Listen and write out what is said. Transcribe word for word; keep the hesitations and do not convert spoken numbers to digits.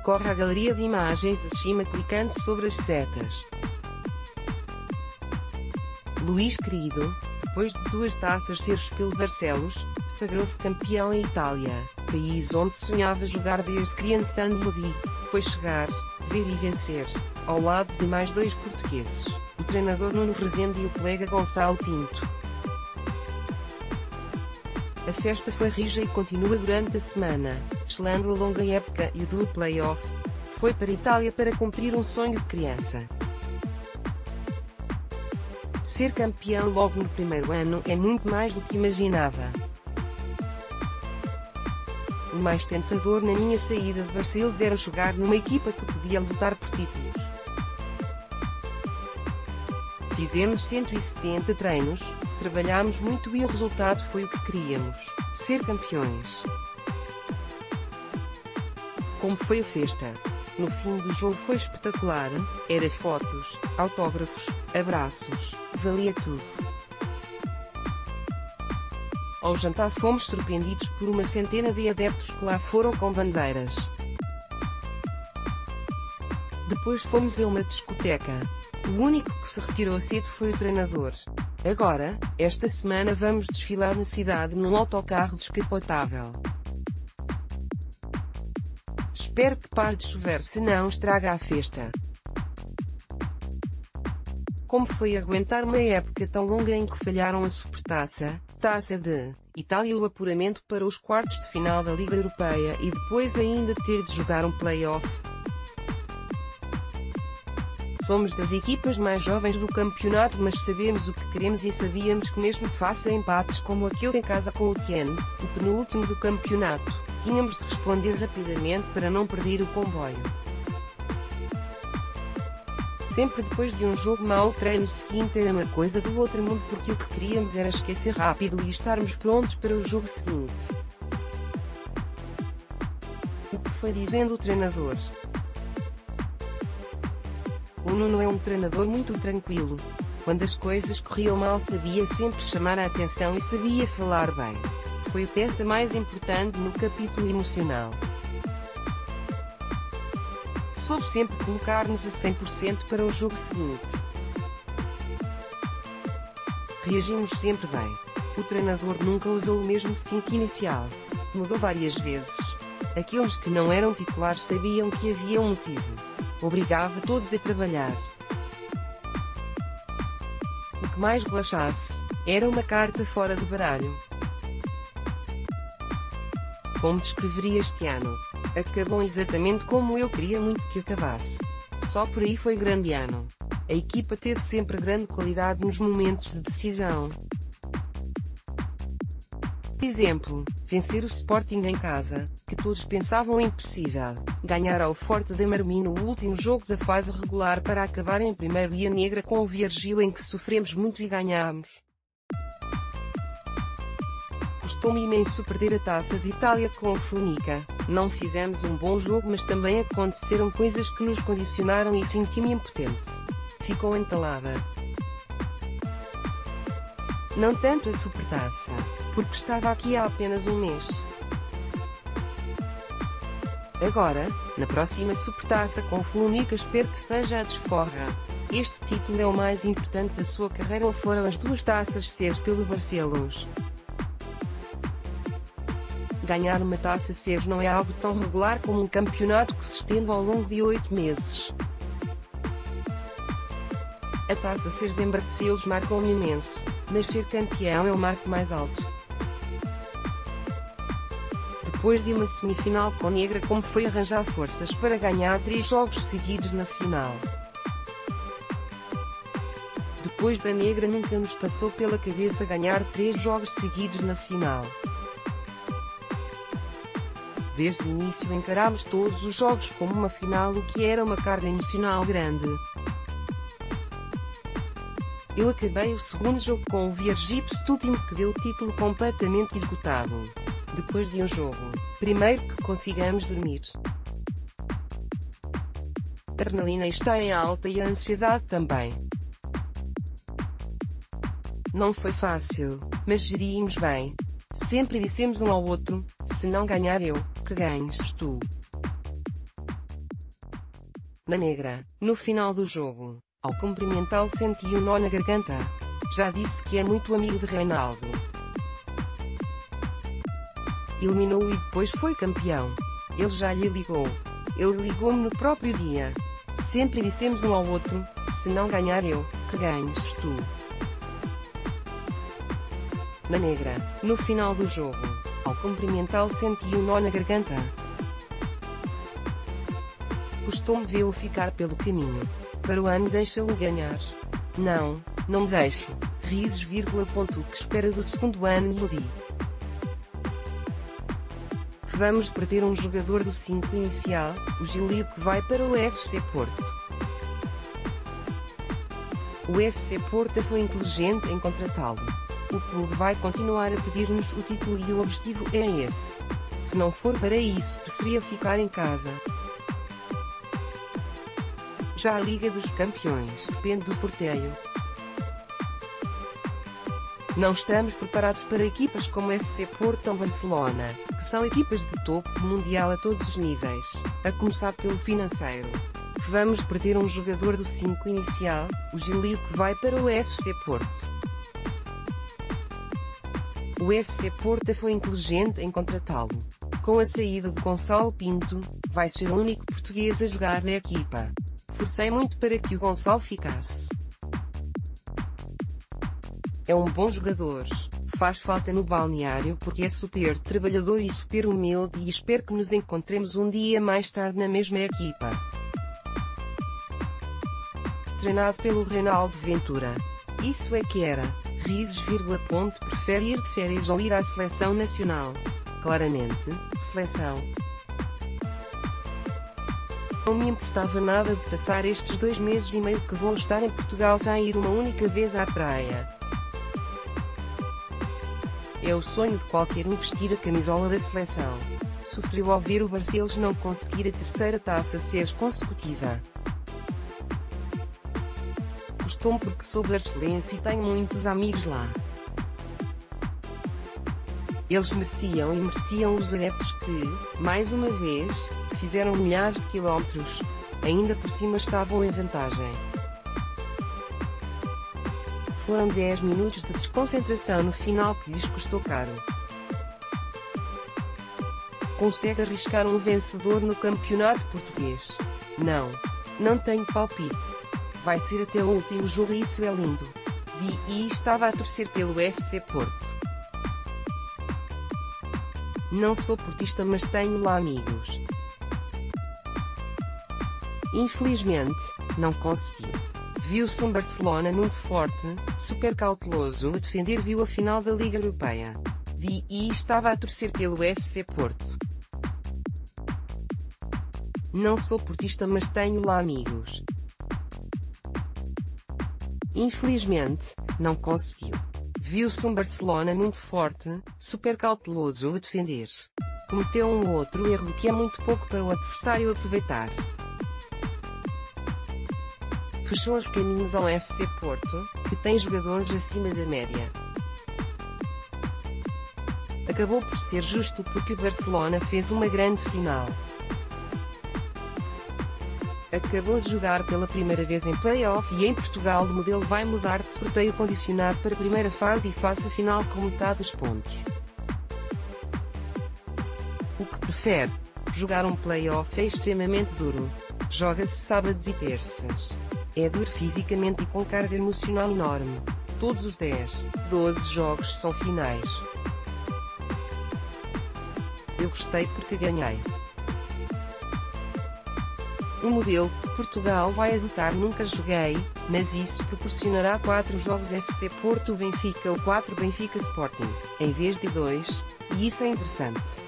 Recorre à galeria de imagens acima clicando sobre as setas. Luís querido, depois de duas taças seres pelo Barcelos, sagrou-se campeão em Itália, país onde sonhava jogar desde criança. Lodi foi chegar, ver e vencer, ao lado de mais dois portugueses, o treinador Nuno Rezende e o colega Gonçalo Pinto. A festa foi rija e continua durante a semana, selando a longa época e o do play-off. Foi para a Itália para cumprir um sonho de criança. Ser campeão logo no primeiro ano é muito mais do que imaginava. O mais tentador na minha saída de Barcelos era jogar numa equipa que podia lutar por títulos. Fizemos cento e setenta treinos, trabalhámos muito e o resultado foi o que queríamos: ser campeões. Como foi a festa? No fim do jogo foi espetacular, era fotos, autógrafos, abraços, valia tudo. Ao jantar fomos surpreendidos por uma centena de adeptos que lá foram com bandeiras. Depois fomos a uma discoteca. O único que se retirou cedo foi o treinador. Agora, esta semana vamos desfilar na cidade num autocarro descapotável. Espero que pare de chover, senão estraga a festa. Como foi aguentar uma época tão longa em que falharam a Supertaça, Taça de Itália, o apuramento para os quartos de final da Liga Europeia e depois ainda ter de jogar um play-off? Somos das equipas mais jovens do campeonato, mas sabemos o que queremos e sabíamos que mesmo face a empates como aquele em casa com o Tiene, o penúltimo do campeonato, tínhamos de responder rapidamente para não perder o comboio. Sempre depois de um jogo mau, o treino seguinte era uma coisa do outro mundo, porque o que queríamos era esquecer rápido e estarmos prontos para o jogo seguinte. O que foi dizendo o treinador? O Nuno é um treinador muito tranquilo. Quando as coisas corriam mal sabia sempre chamar a atenção e sabia falar bem. Foi a peça mais importante no capítulo emocional. Soube sempre colocar-nos a cem por cento para o jogo seguinte. Reagimos sempre bem. O treinador nunca usou o mesmo cinco inicial. Mudou várias vezes. Aqueles que não eram titulares sabiam que havia um motivo. Obrigava todos a trabalhar. O que mais relaxasse era uma carta fora do baralho. Como descreveria este ano? Acabou exatamente como eu queria muito que acabasse. Só por aí foi grande ano. A equipa teve sempre grande qualidade nos momentos de decisão. Por exemplo, vencer o Sporting em casa, que todos pensavam impossível. Ganhar ao Forte de Marmi no último jogo da fase regular para acabar em primeiro, e a negra com o Virgil em que sofremos muito e ganhámos. Custou-me imenso perder a Taça de Itália com o Fornica. Não fizemos um bom jogo, mas também aconteceram coisas que nos condicionaram e senti-me impotente. Ficou entalada. Não tanto a Supertaça, porque estava aqui há apenas um mês. Agora, na próxima Supertaça com o Fornica, espero que seja a desforra. Este título é o mais importante da sua carreira, ou foram as duas taças Seres pelo Barcelos. Ganhar uma taça Seres não é algo tão regular como um campeonato que se estende ao longo de oito meses. A taça Seres em Barcelos marcou-me imenso, mas ser campeão é o marco mais alto. Depois de uma semifinal com a negra, como foi arranjar forças para ganhar três jogos seguidos na final? Depois da negra nunca nos passou pela cabeça ganhar três jogos seguidos na final. Desde o início encarámos todos os jogos como uma final, o que era uma carga emocional grande. Eu acabei o segundo jogo com o Virgips, último que deu o título, completamente esgotado. Depois de um jogo, primeiro que consigamos dormir. A adrenalina está em alta e a ansiedade também. Não foi fácil, mas gerimos bem. Sempre dissemos um ao outro: se não ganhar eu, que ganhes tu. Na negra, no final do jogo, ao cumprimentá-lo senti um nó na garganta. Já disse que é muito amigo de Reinaldo. Eliminou-o e depois foi campeão. Ele já lhe ligou. Ele ligou-me no próprio dia. Sempre dissemos um ao outro, se não ganhar eu, que ganhes tu. Na negra, no final do jogo, ao cumprimentá-lo senti um nó na garganta. Custou-me vê-lo ficar pelo caminho. Para o ano deixa-o ganhar. Não, não deixo. Risos, vírgula, ponto, que espera do segundo ano Lodi. Vamos perder um jogador do cinco inicial, o Gilio, que vai para o F C Porto. O F C Porto foi inteligente em contratá-lo. O clube vai continuar a pedir-nos o título e o objetivo é esse. Se não for para isso, preferia ficar em casa. Já a Liga dos Campeões depende do sorteio. Não estamos preparados para equipas como F C Porto ou Barcelona, que são equipas de topo mundial a todos os níveis, a começar pelo financeiro. Vamos perder um jogador do cinco inicial, o Gilio, que vai para o F C Porto. O F C Porto foi inteligente em contratá-lo. Com a saída de Gonçalo Pinto, vai ser o único português a jogar na equipa. Forcei muito para que o Gonçalo ficasse. É um bom jogador, faz falta no balneário porque é super trabalhador e super humilde e espero que nos encontremos um dia mais tarde na mesma equipa. Treinado pelo Reinaldo Ventura. Isso é que era. Risos, vírgula, ponto, prefere ir de férias ou ir à seleção nacional? Claramente, seleção. Não me importava nada de passar estes dois meses e meio que vou estar em Portugal sem ir uma única vez à praia. É o sonho de qualquer um vestir a camisola da seleção. Sofreu ao ver o Barcelos não conseguir a terceira taça C E S consecutiva. Custou-me porque sou barcelense e tenho muitos amigos lá. Eles mereciam e mereciam os adeptos que, mais uma vez, fizeram milhares de quilómetros. Ainda por cima estavam em vantagem. Foram dez minutos de desconcentração no final que lhes custou caro. Consegue arriscar um vencedor no campeonato português? Não. Não tenho palpite. Vai ser até o último jogo e isso é lindo. Vi e estava a torcer pelo F C Porto. Não sou portista, mas tenho lá amigos. Infelizmente, não conseguiu. Viu-se um Barcelona muito forte, super cauteloso a defender. Viu a final da Liga Europeia. Vi e estava a torcer pelo F C Porto. Não sou portista, mas tenho lá amigos. Infelizmente, não conseguiu. Viu-se um Barcelona muito forte, super cauteloso a defender. Cometeu um outro erro que é muito pouco para o adversário aproveitar. Fechou os caminhos ao F C Porto, que tem jogadores acima da média. Acabou por ser justo porque o Barcelona fez uma grande final. Acabou de jogar pela primeira vez em play-off e em Portugal o modelo vai mudar de sorteio condicionado para primeira fase e fase final com metade dos pontos. O que prefere? Jogar um play-off é extremamente duro. Joga-se sábados e terças. É duro fisicamente e com carga emocional enorme. Todos os dez, doze jogos são finais. Eu gostei porque ganhei. O modelo que Portugal vai adotar nunca joguei, mas isso proporcionará quatro jogos F C Porto Benfica ou quatro Benfica Sporting, em vez de dois, e isso é interessante.